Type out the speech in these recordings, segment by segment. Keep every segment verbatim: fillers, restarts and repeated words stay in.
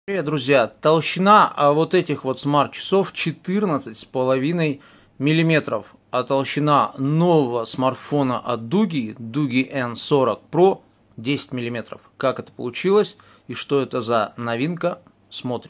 Привет, друзья! Толщина а вот этих вот смарт-часов четырнадцать с половиной миллиметров, а толщина нового смартфона от Дуги, Дуги эн сорок про, десять миллиметров. Как это получилось и что это за новинка, смотрим.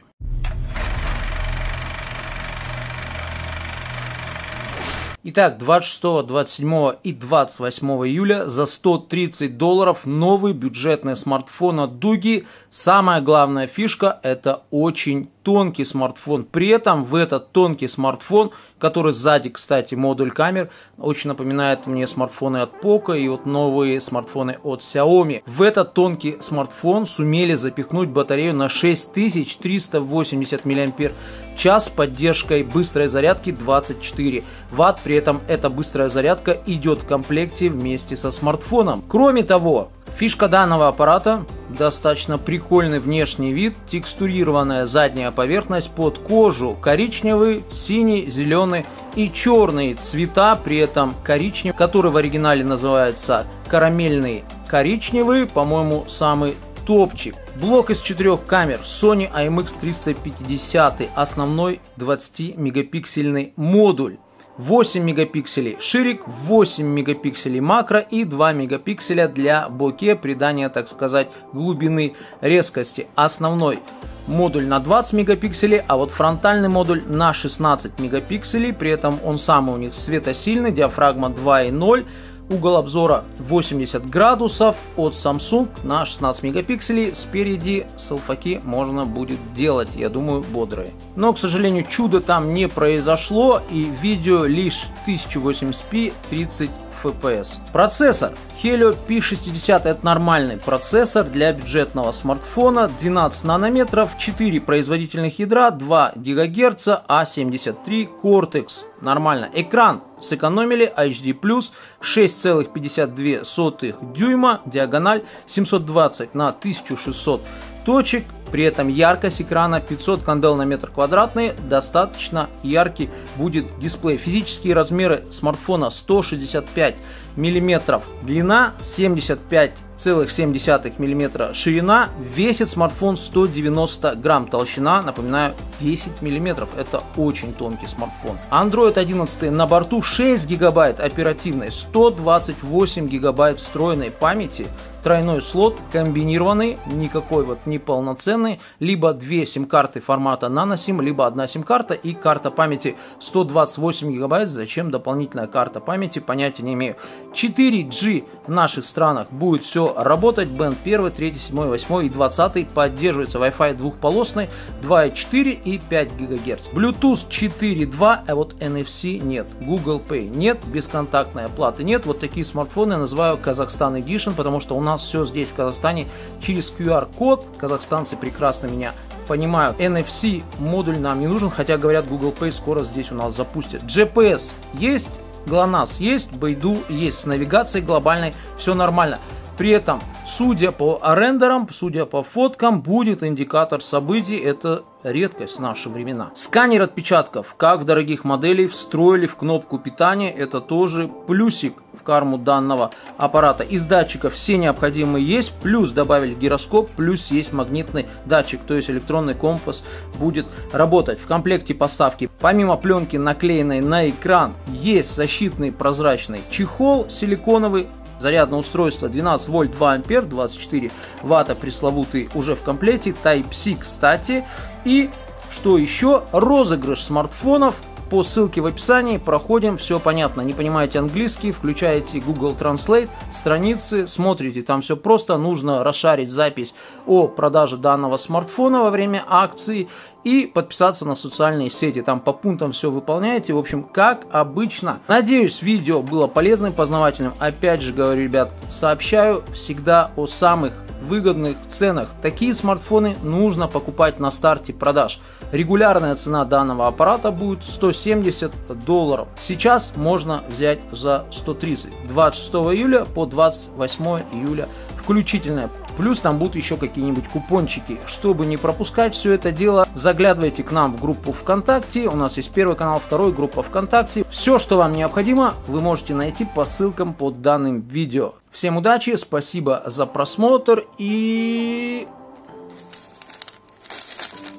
Итак, двадцать шестого, двадцать седьмого и двадцать восьмого июля за сто тридцать долларов новый бюджетный смартфон от Дуги. Самая главная фишка — это очень тонкий смартфон. При этом в этот тонкий смартфон, который сзади, кстати, модуль камер, очень напоминает мне смартфоны от Поко и вот новые смартфоны от Xiaomi. В этот тонкий смартфон сумели запихнуть батарею на шесть тысяч триста восемьдесят миллиампер час с поддержкой быстрой зарядки двадцать четыре ватт. При этом эта быстрая зарядка идет в комплекте вместе со смартфоном. Кроме того, фишка данного аппарата — достаточно прикольный внешний вид, текстурированная задняя поверхность под кожу, коричневый, синий, зеленый и черный цвета, при этом коричневый, который в оригинале называется карамельный коричневый, по-моему, самый топчик. Блок из четырех камер Sony ай эм икс триста пятьдесят, основной двадцатимегапиксельный модуль. восемь мегапикселей ширик, восемь мегапикселей макро и два мегапикселя для боке, придания, так сказать, глубины, резкости. Основной модуль на двадцать мегапикселей, а вот фронтальный модуль на шестнадцать мегапикселей. При этом он сам у них светосильный, диафрагма два и ноль. Угол обзора восемьдесят градусов, от Samsung на шестнадцать мегапикселей. Спереди селфаки можно будет делать, я думаю, бодрые. Но, к сожалению, чудо там не произошло, и видео лишь тысяча восемьдесят пи, тридцать эф пи эс. Процессор Helio пи шестьдесят, это нормальный процессор для бюджетного смартфона, двенадцать нанометров, четыре производительных ядра, два гигагерца, а семьдесят три Cortex. Нормально. Экран сэкономили, эйч ди плюс, шесть целых пятьдесят две сотых дюйма, диагональ семьсот двадцать на тысячу шестьсот точек. При этом яркость экрана пятьсот кандел на метр квадратный, достаточно яркий будет дисплей. Физические размеры смартфона: сто шестьдесят пять миллиметров длина, семьдесят пять целых семь десятых миллиметра ширина, весит смартфон сто девяносто грамм, толщина, напоминаю, десять миллиметров, это очень тонкий смартфон. Android одиннадцать на борту, шесть гигабайт оперативной, сто двадцать восемь гигабайт встроенной памяти, тройной слот, комбинированный, никакой вот не полноценный, либо две сим-карты формата наносим, либо одна сим-карта и карта памяти сто двадцать восемь гигабайт. Зачем дополнительная карта памяти, понятия не имею. четыре джи в наших странах будет все работать, бенд один, три, семь, восемь и двадцать поддерживается, Wi-Fi двухполосный, два и четыре и пять гигагерц. Bluetooth четыре и два, а вот эн эф си нет, Google Pay нет, бесконтактной оплаты нет. Вот такие смартфоны я называю Казахстан Edition, потому что у нас все здесь в Казахстане через ку ар код. Казахстанцы прекрасно меня понимают. эн эф си модуль нам не нужен, хотя говорят, Google Pay скоро здесь у нас запустят. джи пи эс есть, ГЛОНАСС есть, Бейду есть, с навигацией глобальной все нормально. При этом, судя по рендерам, судя по фоткам, будет индикатор событий. Это редкость в наши времена. Сканер отпечатков, как в дорогих моделей, встроили в кнопку питания. Это тоже плюсик в карму данного аппарата. Из датчиков все необходимые есть. Плюс добавили гироскоп, плюс есть магнитный датчик. То есть электронный компас будет работать. В комплекте поставки, помимо пленки, наклеенной на экран, есть защитный прозрачный чехол силиконовый. Зарядное устройство двенадцать вольт, два ампера, двадцать четыре ватта пресловутый уже в комплекте. Type-C, кстати. И что еще? Розыгрыш смартфонов. По ссылке в описании проходим, все понятно. Не понимаете английский, включаете Google Translate, страницы, смотрите, там все просто. Нужно расшарить запись о продаже данного смартфона во время акции и подписаться на социальные сети. Там по пунктам все выполняете. В общем, как обычно. Надеюсь, видео было полезным, познавательным. Опять же говорю, ребят, сообщаю всегда о самых выгодных ценах. Такие смартфоны нужно покупать на старте продаж. Регулярная цена данного аппарата будет сто семьдесят долларов. Сейчас можно взять за сто тридцать. двадцать шестого июля по двадцать восьмое июля включительно. Плюс там будут еще какие-нибудь купончики. Чтобы не пропускать все это дело, заглядывайте к нам в группу ВКонтакте. У нас есть первый канал, второй, группа ВКонтакте. Все, что вам необходимо, вы можете найти по ссылкам под данным видео. Всем удачи, спасибо за просмотр и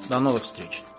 До новых встреч!